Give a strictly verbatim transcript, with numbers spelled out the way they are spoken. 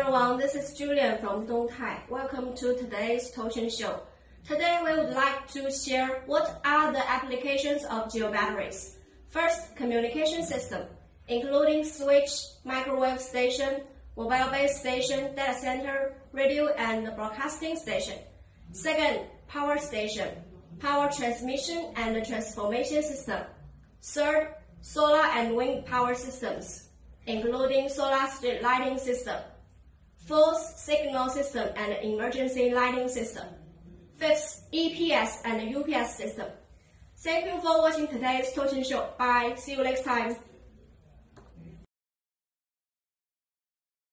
everyone, this is Julian from Dongtai. Welcome to today's Tochen Show. Today we would like to share what are the applications of Geo batteries. First, communication system, including switch, microwave station, mobile base station, data center, radio and broadcasting station. Second, power station, power transmission and transformation system. Third, solar and wind power systems, including solar street lighting system. Fourth, signal system and emergency lighting system. Fifth, E P S and U P S system. Thank you for watching today's Tochen Show. Bye. See you next time.